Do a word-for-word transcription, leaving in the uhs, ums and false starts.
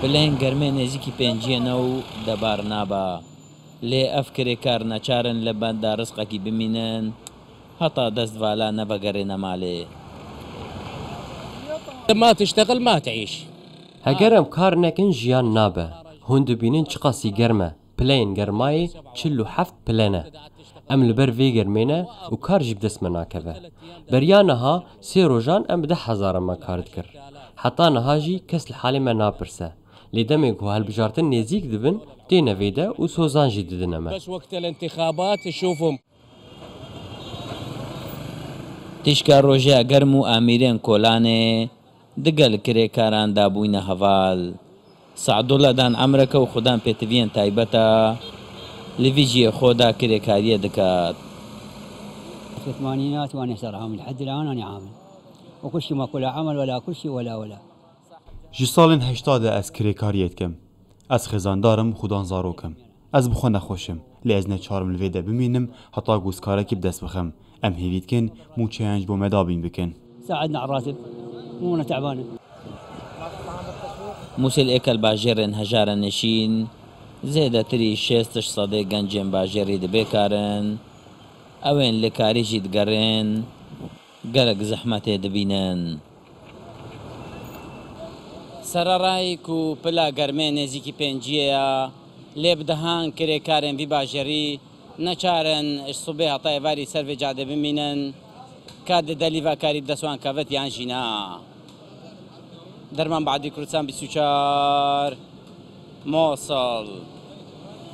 پلەین گەرمێ نێزیکی پێنجیەنە و دەبار نابە لێ ئەف کرێکار نەچارن لە بەندا ڕزقەکی بمینن هەتا دەست ڤالا نەبەگەڕێنە مالێ. ما تشتغل ما تعيش. هەگەرم کار نەکەن ژیان نابە. هون دەبینن چ قەسی گەرمە. پلەین گەرمایە چل و حەفت پلەنە. ئەم لەبەر vê گەرمێنە و کار jî bi dest me nakeve. Beriya niha sê rojan em bi deh hezaran me kar dikir. Heta niha jî kes li halê me napirse. Lê demê ku helbijartin nêzik dibin têne vê de û sozan jî didin me. بس وقت الانتخابات تشوفهم. تیشکا ڕۆژەیە گەرم و ئاميرên کۆلانێ digel kirêkaran dabûyne heval. Saedullah dan emreke û xudan pêtiviyên taybet e li vî jiyê xwe da kirêkariyê dikat. في الثمانينات وانا صار عامل لحد الان انا عامل وكل شيء ماكو لا عمل ولا كل شيء ولا ولا. Ji salên heştadê ez kirêkariyê dikim. Ez xêzandarim xudan zarokim. Ez bi xwe nexweşim. Lê ez neçarim li vê de bimînim heta gûzkarekî bi dest bixim. Em hêvî dikin mûçeyan ji bo me dabîn bikin. ساعدنا على الراتب مو انا تعبانه. موسل ئێکەل باژێرên هەژارە نشین زێدەتری شێستش سەدەی گەنجên باژێری دەبێکارن ئەوێن لە کاریژی دگەڕێن گەلک زەحمەتێ دەبینن. سەرەڕایک و پلا گەرمێ نێزیکی پێنجیەیە لێ بدەهان کرێکارên vî باژێری نەچارن سوبێ هەتا ێڤاری سەر vê cadê bimînin ka di delîvakarî destwan kevet yan jî na. Derman Bahdî Kurdistan bîst û çar Mosul.